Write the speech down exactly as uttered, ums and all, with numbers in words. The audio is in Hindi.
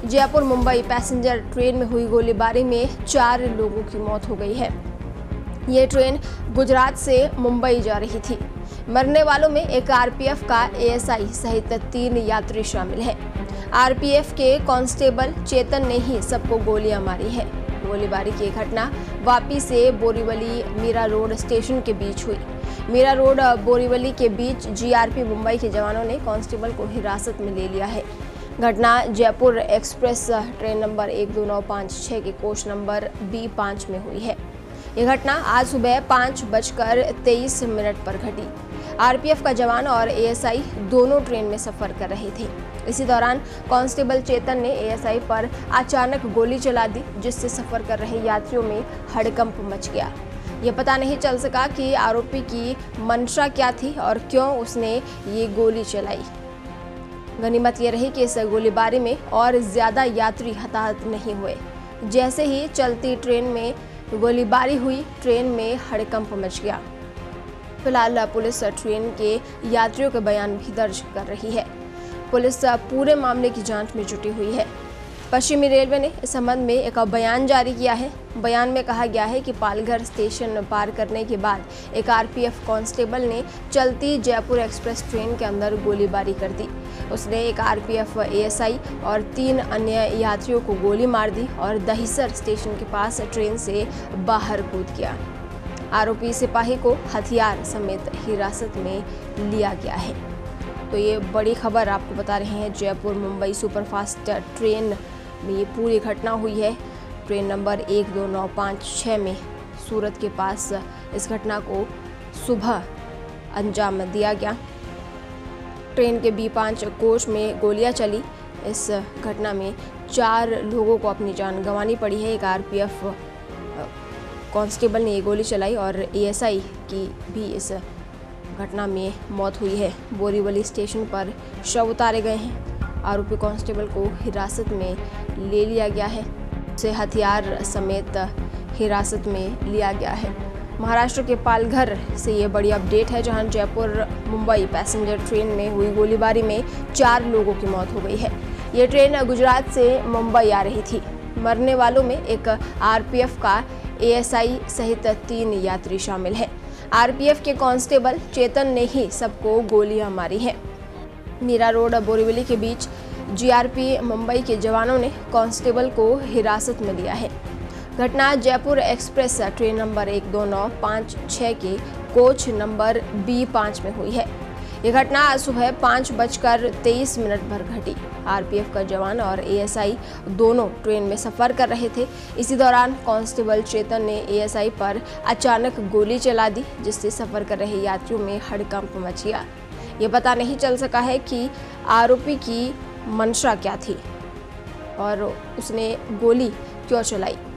जयपुर मुंबई पैसेंजर ट्रेन में हुई गोलीबारी में चार लोगों की मौत हो गई है। ये ट्रेन गुजरात से मुंबई जा रही थी। मरने वालों में एक आरपीएफ का एएसआई सहित तीन यात्री शामिल हैं। आरपीएफ के कांस्टेबल चेतन ने ही सबको गोलियां मारी है। गोलीबारी की घटना वापी से बोरीवली मीरा रोड स्टेशन के बीच हुई। मीरा रोड बोरीवली के बीच जीआरपी मुंबई के जवानों ने कांस्टेबल को हिरासत में ले लिया है। घटना जयपुर एक्सप्रेस ट्रेन नंबर एक दो नौ पाँच छः के कोच नंबर बी पाँच में हुई है। यह घटना आज सुबह पाँच बजकर तेईस मिनट पर घटी। आरपीएफ का जवान और एएसआई दोनों ट्रेन में सफर कर रहे थे। इसी दौरान कांस्टेबल चेतन ने एएसआई पर अचानक गोली चला दी, जिससे सफर कर रहे यात्रियों में हड़कंप मच गया। ये पता नहीं चल सका कि आरोपी की मंशा क्या थी और क्यों उसने ये गोली चलाई। गनीमत ये रही कि इस गोलीबारी में और ज्यादा यात्री हताहत नहीं हुए। जैसे ही चलती ट्रेन में गोलीबारी हुई, ट्रेन में हड़कंप मच गया। फिलहाल पुलिस ट्रेन के यात्रियों के बयान भी दर्ज कर रही है। पुलिस पूरे मामले की जांच में जुटी हुई है। पश्चिमी रेलवे ने इस संबंध में एक बयान जारी किया है। बयान में कहा गया है कि पालघर स्टेशन पार करने के बाद एक आरपीएफ कांस्टेबल ने चलती जयपुर एक्सप्रेस ट्रेन के अंदर गोलीबारी कर दी। उसने एक आरपीएफ एएसआई और तीन अन्य यात्रियों को गोली मार दी और दहिसर स्टेशन के पास ट्रेन से बाहर कूद गया। आरोपी सिपाही को हथियार समेत हिरासत में लिया गया है। तो ये बड़ी खबर आपको बता रहे हैं। जयपुर मुंबई सुपरफास्ट ट्रेन में ये पूरी घटना हुई है। ट्रेन नंबर एक दो नौ पाँच छः में सूरत के पास इस घटना को सुबह अंजाम दिया गया। ट्रेन के बी पाँच कोच में गोलियां चली। इस घटना में चार लोगों को अपनी जान गंवानी पड़ी है। एक आरपीएफ कांस्टेबल ने ये गोली चलाई और एएसआई की भी इस घटना में मौत हुई है। बोरीवली स्टेशन पर शव उतारे गए हैं। आरोपी कांस्टेबल को हिरासत में ले लिया गया है। उसे हथियार समेत हिरासत में लिया गया है। महाराष्ट्र के पालघर से ये बड़ी अपडेट है, जहां जयपुर मुंबई पैसेंजर ट्रेन में हुई गोलीबारी में चार लोगों की मौत हो गई है। ये ट्रेन गुजरात से मुंबई आ रही थी। मरने वालों में एक आरपीएफ का एएसआई सहित तीन यात्री शामिल हैं। आरपीएफ के कांस्टेबल चेतन ने ही सबको गोलियां मारी हैं। मीरा रोड बोरीवली के बीच जीआरपी मुंबई के जवानों ने कांस्टेबल को हिरासत में लिया है। घटना जयपुर एक्सप्रेस ट्रेन नंबर एक दो नौ पाँच छः के कोच नंबर बी पाँच में हुई है। यह घटना आज सुबह पाँच बजकर तेईस मिनट पर घटी। आरपीएफ का जवान और एएसआई दोनों ट्रेन में सफर कर रहे थे। इसी दौरान कांस्टेबल चेतन ने एएसआई पर अचानक गोली चला दी, जिससे सफर कर रहे यात्रियों में हड़कंप मच गया। ये पता नहीं चल सका है कि आरोपी की मंशा क्या थी और उसने गोली क्यों चलाई।